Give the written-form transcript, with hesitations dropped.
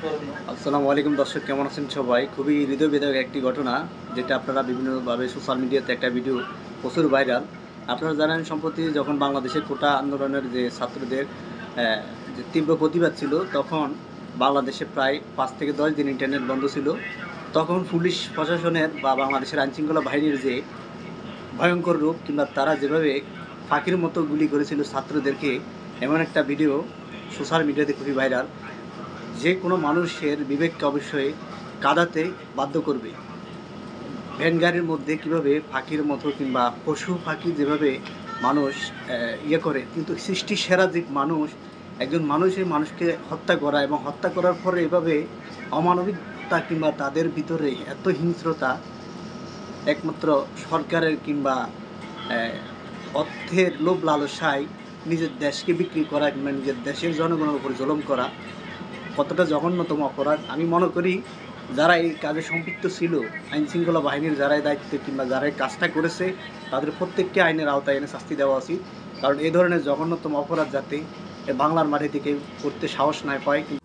আসসালামু আলাইকুম দর্শক, কেমন আছেন সবাই? খুবই হৃদয়বিদারক একটি ঘটনা, যেটা আপনারা বিভিন্নভাবে সোশ্যাল মিডিয়াতে একটা ভিডিও প্রচুর ভাইরাল। আপনারা জানেন, সম্প্রতি যখন বাংলাদেশের কোটা আন্দোলনের যে ছাত্রদের আহ, যে তীব্র প্রতিবাদ ছিল, তখন বাংলাদেশে প্রায় 5 থেকে 10 দিন ইন্টারনেট বন্ধ ছিল। তখন পুলিশ প্রশাসনের বা বাংলাদেশের আইনশৃঙ্খলা বাহিনীর যে ভয়ঙ্কর রূপ, কিংবা তারা যেভাবে ফাঁকির মতো গুলি করেছিল ছাত্রদেরকে, এমন একটা ভিডিও সোশ্যাল মিডিয়াতে খুবই ভাইরাল, যে কোনো মানুষের বিবেককে অবশ্যই কাঁদাতে বাধ্য করবে। ভ্যান গাড়ির মধ্যে কীভাবে ফাঁকির মতো কিংবা পশু পাখি যেভাবে মানুষ ইয়ে করে, কিন্তু সৃষ্টি সেরা যে মানুষ, একজন মানুষের মানুষকে হত্যা করা এবং হত্যা করার পরে এভাবে অমানবিকতা কিংবা তাদের ভিতরে এত হিংস্রতা, একমাত্র সরকারের কিংবা অর্থের লোভ লালসায় নিজের দেশকে বিক্রি করা কিংবা নিজের দেশের জনগণের উপর জুলুম করা কতটা জঘন্যতম অপরাধ। আমি মনে করি যারা এই কাজে সম্পৃক্ত ছিল, আইনশৃঙ্খলা বাহিনীর যারাই দায়িত্ব কিংবা যারা এই কাজটা করেছে, তাদের প্রত্যেককে আইনের আওতায় এনে শাস্তি দেওয়া উচিত। কারণ এই ধরনের জঘন্যতম অপরাধ যাতে বাংলার মাটি থেকে করতে সাহস না পায়।